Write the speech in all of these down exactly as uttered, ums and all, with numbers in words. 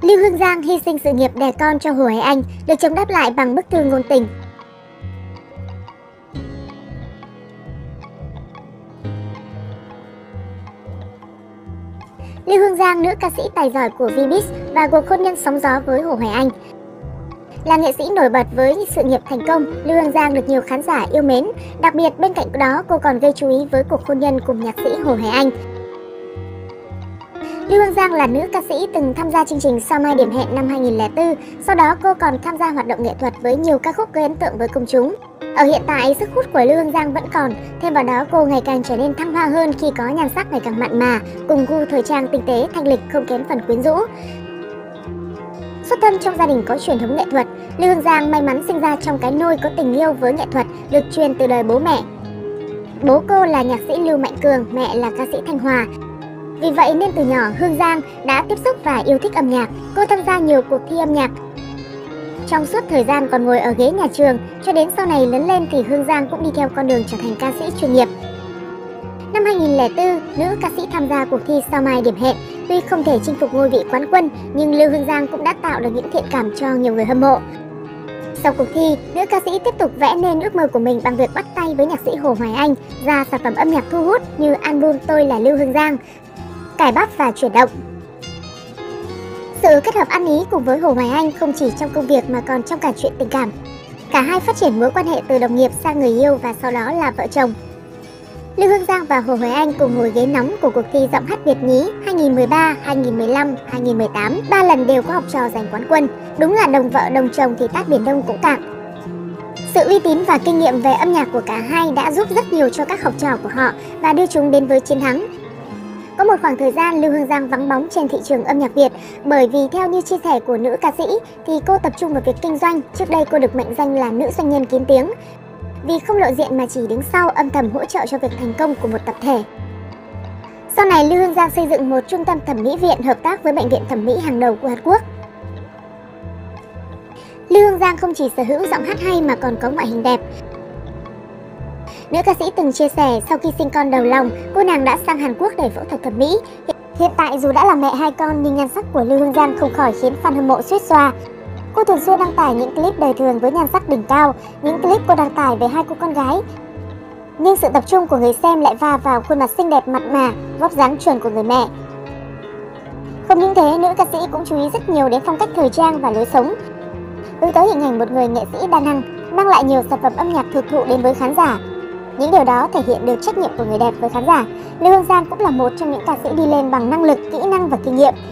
Lưu Hương Giang hy sinh sự nghiệp đẻ con cho Hồ Hoài Anh được chồng đáp lại bằng bức thư ngôn tình. Lưu Hương Giang, nữ ca sĩ tài giỏi của Vbiz và cuộc hôn nhân sóng gió với Hồ Hoài Anh. Là nghệ sĩ nổi bật với sự nghiệp thành công, Lưu Hương Giang được nhiều khán giả yêu mến. Đặc biệt bên cạnh đó, cô còn gây chú ý với cuộc hôn nhân cùng nhạc sĩ Hồ Hoài Anh. Lưu Hương Giang là nữ ca sĩ từng tham gia chương trình Sao Mai Điểm Hẹn năm hai nghìn không trăm lẻ bốn. Sau đó cô còn tham gia hoạt động nghệ thuật với nhiều ca khúc gây ấn tượng với công chúng. Ở hiện tại, sức hút của Lưu Hương Giang vẫn còn. Thêm vào đó, cô ngày càng trở nên thăng hoa hơn khi có nhan sắc ngày càng mặn mà, cùng gu thời trang tinh tế, thanh lịch không kém phần quyến rũ. Xuất thân trong gia đình có truyền thống nghệ thuật, Lưu Hương Giang may mắn sinh ra trong cái nôi có tình yêu với nghệ thuật được truyền từ đời bố mẹ. Bố cô là nhạc sĩ Lưu Mạnh Cường, mẹ là ca sĩ Thanh Hòa. Vì vậy nên từ nhỏ Hương Giang đã tiếp xúc và yêu thích âm nhạc. Cô tham gia nhiều cuộc thi âm nhạc. Trong suốt thời gian còn ngồi ở ghế nhà trường, cho đến sau này lớn lên thì Hương Giang cũng đi theo con đường trở thành ca sĩ chuyên nghiệp. Năm hai nghìn không trăm lẻ bốn, nữ ca sĩ tham gia cuộc thi Sao Mai Điểm Hẹn. Tuy không thể chinh phục ngôi vị quán quân, nhưng Lưu Hương Giang cũng đã tạo được những thiện cảm cho nhiều người hâm mộ. Sau cuộc thi, nữ ca sĩ tiếp tục vẽ nên ước mơ của mình bằng việc bắt tay với nhạc sĩ Hồ Hoài Anh ra sản phẩm âm nhạc thu hút như album Tôi Là Lưu Hương Giang, Cải Bắp và Chuyển Động. Sự kết hợp ăn ý cùng với Hồ Hoài Anh không chỉ trong công việc mà còn trong cả chuyện tình cảm. Cả hai phát triển mối quan hệ từ đồng nghiệp sang người yêu và sau đó là vợ chồng. Lưu Hương Giang và Hồ Hoài Anh cùng ngồi ghế nóng của cuộc thi Giọng hát Việt nhí hai nghìn không trăm mười ba, hai nghìn không trăm mười lăm, hai nghìn không trăm mười tám, ba lần đều có học trò giành quán quân. Đúng là đồng vợ đồng chồng thì tát biển Đông cũng cạn. Sự uy tín và kinh nghiệm về âm nhạc của cả hai đã giúp rất nhiều cho các học trò của họ và đưa chúng đến với chiến thắng. Có một khoảng thời gian Lưu Hương Giang vắng bóng trên thị trường âm nhạc Việt bởi vì theo như chia sẻ của nữ ca sĩ thì cô tập trung vào việc kinh doanh. Trước đây cô được mệnh danh là nữ doanh nhân kín tiếng vì không lộ diện mà chỉ đứng sau âm thầm hỗ trợ cho việc thành công của một tập thể. Sau này Lưu Hương Giang xây dựng một trung tâm thẩm mỹ viện hợp tác với bệnh viện thẩm mỹ hàng đầu của Hàn Quốc. Lưu Hương Giang không chỉ sở hữu giọng hát hay mà còn có ngoại hình đẹp. Nữ ca sĩ từng chia sẻ sau khi sinh con đầu lòng, cô nàng đã sang Hàn Quốc để phẫu thuật thẩm mỹ. Hiện tại dù đã là mẹ hai con nhưng nhan sắc của Lưu Hương Giang không khỏi khiến fan hâm mộ suýt xoa. Cô thường xuyên đăng tải những clip đời thường với nhan sắc đỉnh cao, những clip cô đăng tải về hai cô con gái. Nhưng sự tập trung của người xem lại va vào khuôn mặt xinh đẹp mặn mà, vóc dáng chuẩn của người mẹ. Không những thế, nữ ca sĩ cũng chú ý rất nhiều đến phong cách thời trang và lối sống, hướng tới hình ảnh một người nghệ sĩ đa năng, mang lại nhiều sản phẩm âm nhạc thực thụ đến với khán giả. Những điều đó thể hiện được trách nhiệm của người đẹp với khán giả. Lưu Hương Giang cũng là một trong những ca sĩ đi lên bằng năng lực, kỹ năng và kinh nghiệm.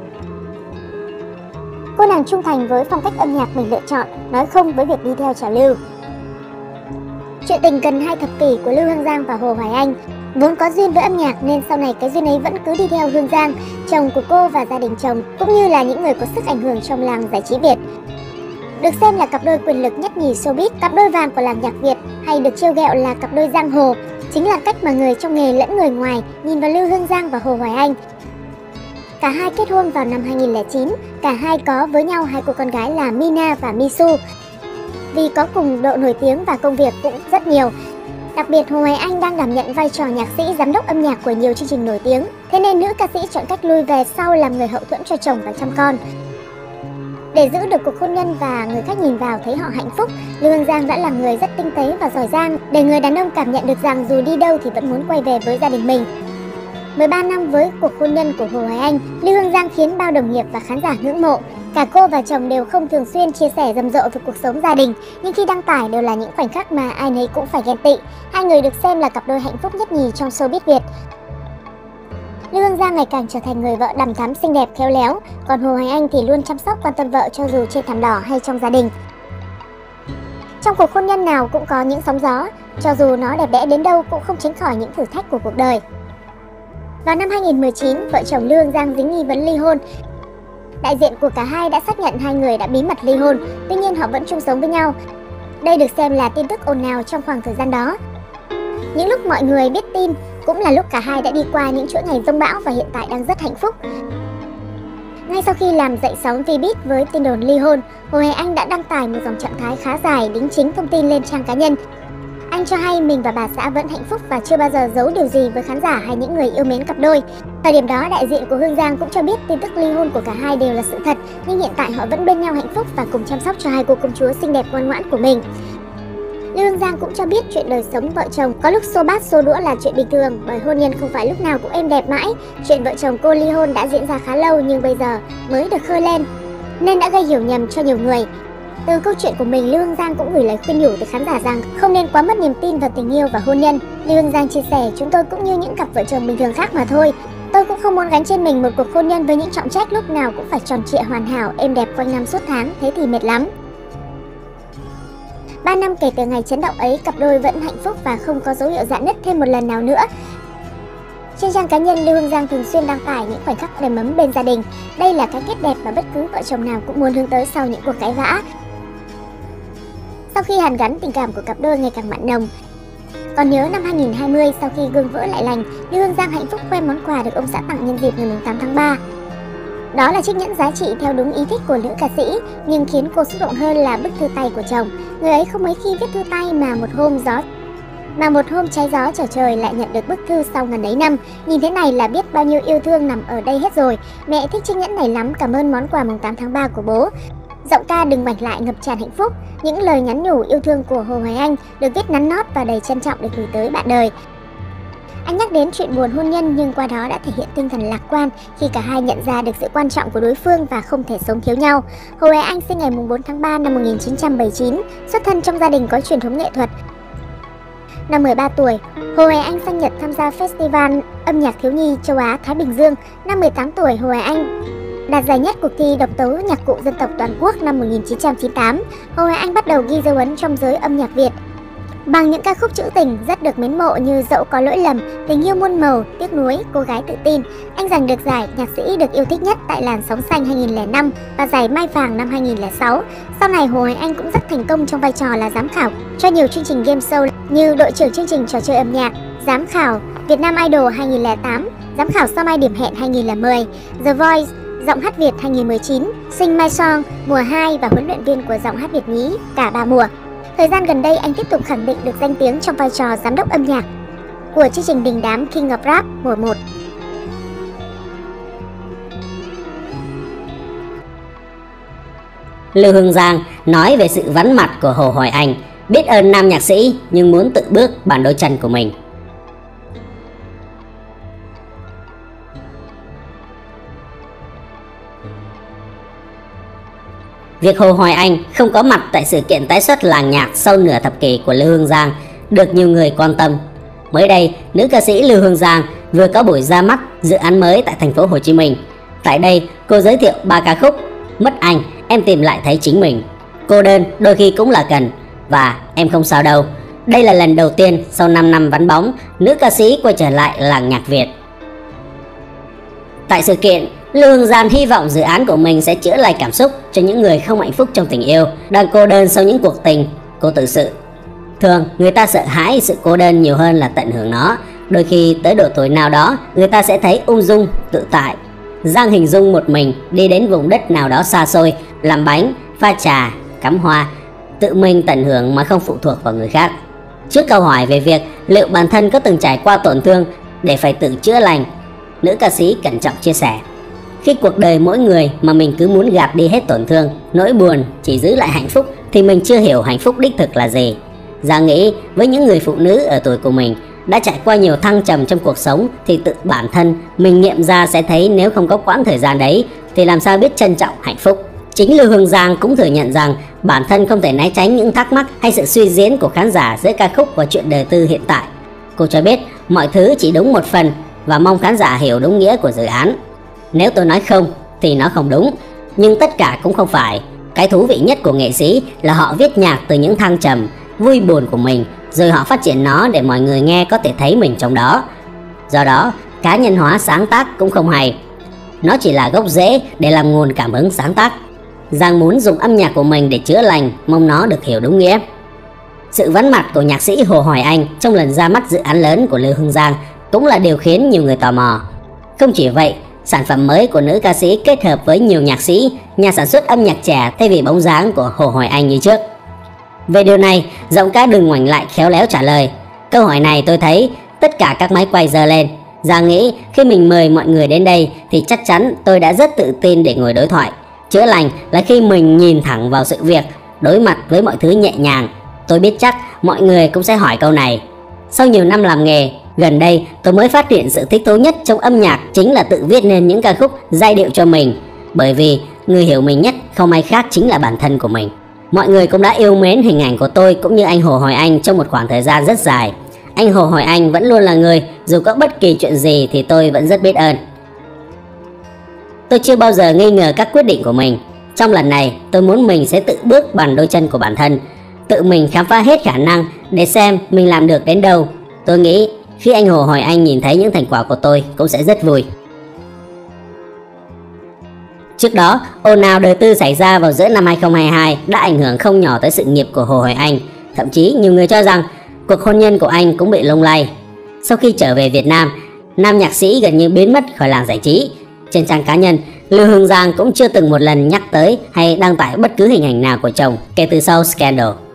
Cô nàng trung thành với phong cách âm nhạc mình lựa chọn, nói không với việc đi theo trào lưu. Chuyện tình gần hai thập kỷ của Lưu Hương Giang và Hồ Hoài Anh vốn có duyên với âm nhạc nên sau này cái duyên ấy vẫn cứ đi theo Hương Giang, chồng của cô và gia đình chồng, cũng như là những người có sức ảnh hưởng trong làng giải trí Việt. Được xem là cặp đôi quyền lực nhất nhì showbiz, cặp đôi vàng của làng nhạc Việt, hay được trêu ghẹo là cặp đôi giang hồ, chính là cách mà người trong nghề lẫn người ngoài nhìn vào Lưu Hương Giang và Hồ Hoài Anh. Cả hai kết hôn vào năm hai nghìn không trăm lẻ chín, cả hai có với nhau hai cô con gái là Mina và Misu. Vì có cùng độ nổi tiếng và công việc cũng rất nhiều. Đặc biệt Hồ Hoài Anh đang đảm nhận vai trò nhạc sĩ, giám đốc âm nhạc của nhiều chương trình nổi tiếng. Thế nên nữ ca sĩ chọn cách lui về sau làm người hậu thuẫn cho chồng và chăm con. Để giữ được cuộc hôn nhân và người khác nhìn vào thấy họ hạnh phúc, Lưu Hương Giang đã là người rất tinh tế và giỏi giang để người đàn ông cảm nhận được rằng dù đi đâu thì vẫn muốn quay về với gia đình mình. mười ba năm với cuộc hôn nhân của Hồ Hoài Anh, Lưu Hương Giang khiến bao đồng nghiệp và khán giả ngưỡng mộ. Cả cô và chồng đều không thường xuyên chia sẻ rầm rộ về cuộc sống gia đình, nhưng khi đăng tải đều là những khoảnh khắc mà ai nấy cũng phải ghen tị. Hai người được xem là cặp đôi hạnh phúc nhất nhì trong showbiz Việt. Lưu Hương Giang ngày càng trở thành người vợ đằm thắm, xinh đẹp, khéo léo, còn Hồ Hoài Anh thì luôn chăm sóc quan tâm vợ cho dù trên thảm đỏ hay trong gia đình. Trong cuộc hôn nhân nào cũng có những sóng gió, cho dù nó đẹp đẽ đến đâu cũng không tránh khỏi những thử thách của cuộc đời. Vào năm hai nghìn không trăm mười chín, vợ chồng Lưu Hương Giang dính nghi vấn ly hôn. Đại diện của cả hai đã xác nhận hai người đã bí mật ly hôn, tuy nhiên họ vẫn chung sống với nhau. Đây được xem là tin tức ồn ào trong khoảng thời gian đó. Những lúc mọi người biết tin, cũng là lúc cả hai đã đi qua những chuỗi ngày giông bão và hiện tại đang rất hạnh phúc. Ngay sau khi làm dậy sóng Vbiz với tin đồn ly hôn, Hồ Hoài Anh đã đăng tải một dòng trạng thái khá dài đính chính thông tin lên trang cá nhân. Anh Anh cho hay mình và bà xã vẫn hạnh phúc và chưa bao giờ giấu điều gì với khán giả hay những người yêu mến cặp đôi. Thời điểm đó, đại diện của Hương Giang cũng cho biết tin tức ly hôn của cả hai đều là sự thật, nhưng hiện tại họ vẫn bên nhau hạnh phúc và cùng chăm sóc cho hai cô công chúa xinh đẹp ngoan ngoãn của mình. Lưu Hương Giang cũng cho biết chuyện đời sống vợ chồng có lúc xô bát xô đũa là chuyện bình thường, bởi hôn nhân không phải lúc nào cũng êm đẹp mãi. Chuyện vợ chồng cô ly hôn đã diễn ra khá lâu nhưng bây giờ mới được khơi lên, nên đã gây hiểu nhầm cho nhiều người. Từ câu chuyện của mình, Lưu Hương Giang cũng gửi lời khuyên nhủ tới khán giả rằng không nên quá mất niềm tin vào tình yêu và hôn nhân. Lưu Hương Giang chia sẻ, chúng tôi cũng như những cặp vợ chồng bình thường khác mà thôi. Tôi cũng không muốn gánh trên mình một cuộc hôn nhân với những trọng trách lúc nào cũng phải tròn trịa hoàn hảo, êm đẹp quanh năm suốt tháng, thế thì mệt lắm. ba năm kể từ ngày chấn động ấy, cặp đôi vẫn hạnh phúc và không có dấu hiệu rạn nứt thêm một lần nào nữa. Trên trang cá nhân, Lưu Hương Giang thường xuyên đăng tải những khoảnh khắc đầm ấm bên gia đình. Đây là cái kết đẹp mà bất cứ vợ chồng nào cũng muốn hướng tới sau những cuộc cãi vã. Sau khi hàn gắn, tình cảm của cặp đôi ngày càng mặn nồng. Còn nhớ năm hai nghìn không trăm hai mươi, sau khi gương vỡ lại lành, Lưu Hương Giang hạnh phúc khoe món quà được ông xã tặng nhân dịp ngày tám tháng ba. Đó là chiếc nhẫn giá trị theo đúng ý thích của nữ ca sĩ, nhưng khiến cô xúc động hơn là bức thư tay của chồng. Người ấy không mấy khi viết thư tay mà một hôm gió mà một hôm trái gió trở trời lại nhận được bức thư sau ngần ấy năm. Nhìn thế này là biết bao nhiêu yêu thương nằm ở đây hết rồi. Mẹ thích chiếc nhẫn này lắm, cảm ơn món quà mùng tám tháng ba của bố. Giọng ca đừng ngoảnh lại ngập tràn hạnh phúc. Những lời nhắn nhủ yêu thương của Hồ Hoài Anh được viết nắn nót và đầy trân trọng để gửi tới bạn đời. Anh nhắc đến chuyện buồn hôn nhân nhưng qua đó đã thể hiện tinh thần lạc quan khi cả hai nhận ra được sự quan trọng của đối phương và không thể sống thiếu nhau. Hồ Hoài Anh sinh ngày bốn tháng ba năm một nghìn chín trăm bảy mươi chín, xuất thân trong gia đình có truyền thống nghệ thuật. Năm mười ba tuổi, Hồ Hoài Anh sang Nhật tham gia Festival âm nhạc thiếu nhi châu Á Thái Bình Dương. Năm mười tám tuổi, Hồ Hoài Anh đạt giải nhất cuộc thi độc tấu nhạc cụ dân tộc toàn quốc năm một nghìn chín trăm chín mươi tám. Hồ Hoài Anh bắt đầu ghi dấu ấn trong giới âm nhạc Việt bằng những ca khúc trữ tình rất được mến mộ như Dẫu có lỗi lầm, Tình yêu muôn màu, Tiếc nuối, Cô gái tự tin. Anh giành được giải nhạc sĩ được yêu thích nhất tại Làn sóng xanh hai nghìn không trăm lẻ năm và giải Mai vàng năm hai nghìn không trăm lẻ sáu. Sau này, Hồ Hoài Anh cũng rất thành công trong vai trò là giám khảo cho nhiều chương trình game show như đội trưởng chương trình trò chơi âm nhạc, giám khảo Việt Nam Idol hai nghìn không trăm lẻ tám, giám khảo Sao Mai Điểm Hẹn hai nghìn không trăm mười, The Voice, Giọng hát Việt hai nghìn không trăm mười chín, Sing My Song mùa hai và huấn luyện viên của Giọng hát Việt nhí cả ba mùa. Thời gian gần đây, anh tiếp tục khẳng định được danh tiếng trong vai trò giám đốc âm nhạc của chương trình đình đám King of Rap mùa một. Lưu Hương Giang nói về sự vắng mặt của Hồ Hoài Anh, biết ơn nam nhạc sĩ nhưng muốn tự bước bằng đôi chân của mình. Việc Hồ Hoài Anh không có mặt tại sự kiện tái xuất làng nhạc sau nửa thập kỷ của Lưu Hương Giang được nhiều người quan tâm. Mới đây, nữ ca sĩ Lưu Hương Giang vừa có buổi ra mắt dự án mới tại thành phố Hồ Chí Minh. Tại đây, cô giới thiệu ba ca khúc: Mất Anh, Em tìm lại thấy chính mình, Cô đơn, Đôi khi cũng là cần và Em không sao đâu. Đây là lần đầu tiên sau năm năm vắng bóng, nữ ca sĩ quay trở lại làng nhạc Việt. Tại sự kiện, Lưu Hương Giang hy vọng dự án của mình sẽ chữa lành cảm xúc cho những người không hạnh phúc trong tình yêu, đang cô đơn sau những cuộc tình. Cô tự sự, thường người ta sợ hãi sự cô đơn nhiều hơn là tận hưởng nó. Đôi khi tới độ tuổi nào đó, người ta sẽ thấy ung dung, tự tại. Giang hình dung một mình đi đến vùng đất nào đó xa xôi, làm bánh, pha trà, cắm hoa, tự mình tận hưởng mà không phụ thuộc vào người khác. Trước câu hỏi về việc liệu bản thân có từng trải qua tổn thương để phải tự chữa lành, nữ ca sĩ cẩn trọng chia sẻ: khi cuộc đời mỗi người mà mình cứ muốn gạt đi hết tổn thương, nỗi buồn, chỉ giữ lại hạnh phúc thì mình chưa hiểu hạnh phúc đích thực là gì. Giang nghĩ với những người phụ nữ ở tuổi của mình đã trải qua nhiều thăng trầm trong cuộc sống thì tự bản thân mình nghiệm ra sẽ thấy nếu không có quãng thời gian đấy thì làm sao biết trân trọng hạnh phúc. Chính Lưu Hương Giang cũng thừa nhận rằng bản thân không thể né tránh những thắc mắc hay sự suy diễn của khán giả giữa ca khúc và chuyện đời tư hiện tại. Cô cho biết mọi thứ chỉ đúng một phần và mong khán giả hiểu đúng nghĩa của dự án. Nếu tôi nói không thì nó không đúng, nhưng tất cả cũng không phải. Cái thú vị nhất của nghệ sĩ là họ viết nhạc từ những thăng trầm, vui buồn của mình, rồi họ phát triển nó để mọi người nghe có thể thấy mình trong đó. Do đó, cá nhân hóa sáng tác cũng không hay. Nó chỉ là gốc rễ để làm nguồn cảm hứng sáng tác. Giang muốn dùng âm nhạc của mình để chữa lành, mong nó được hiểu đúng nghĩa. Sự vắng mặt của nhạc sĩ Hồ Hoài Anh trong lần ra mắt dự án lớn của Lưu Hương Giang cũng là điều khiến nhiều người tò mò. Không chỉ vậy, sản phẩm mới của nữ ca sĩ kết hợp với nhiều nhạc sĩ, nhà sản xuất âm nhạc trẻ thay vì bóng dáng của Hồ Hoài Anh như trước. Về điều này, giọng ca đừng ngoảnh lại khéo léo trả lời. Câu hỏi này tôi thấy tất cả các máy quay giơ lên. Giang nghĩ khi mình mời mọi người đến đây thì chắc chắn tôi đã rất tự tin để ngồi đối thoại. Chữa lành là khi mình nhìn thẳng vào sự việc, đối mặt với mọi thứ nhẹ nhàng. Tôi biết chắc mọi người cũng sẽ hỏi câu này. Sau nhiều năm làm nghề, gần đây tôi mới phát hiện sự thích thú nhất trong âm nhạc chính là tự viết nên những ca khúc giai điệu cho mình. Bởi vì người hiểu mình nhất không ai khác chính là bản thân của mình. Mọi người cũng đã yêu mến hình ảnh của tôi cũng như anh Hồ Hoài Anh trong một khoảng thời gian rất dài. Anh Hồ Hoài Anh vẫn luôn là người dù có bất kỳ chuyện gì thì tôi vẫn rất biết ơn. Tôi chưa bao giờ nghi ngờ các quyết định của mình. Trong lần này tôi muốn mình sẽ tự bước bằng đôi chân của bản thân, tự mình khám phá hết khả năng để xem mình làm được đến đâu. Tôi nghĩ khi anh Hồ Hoài Anh nhìn thấy những thành quả của tôi cũng sẽ rất vui. Trước đó, ồn ào đời tư xảy ra vào giữa năm hai không hai hai đã ảnh hưởng không nhỏ tới sự nghiệp của Hồ Hoài Anh. Thậm chí nhiều người cho rằng cuộc hôn nhân của anh cũng bị lung lay. Sau khi trở về Việt Nam, nam nhạc sĩ gần như biến mất khỏi làng giải trí. Trên trang cá nhân, Lưu Hương Giang cũng chưa từng một lần nhắc tới hay đăng tải bất cứ hình ảnh nào của chồng kể từ sau scandal.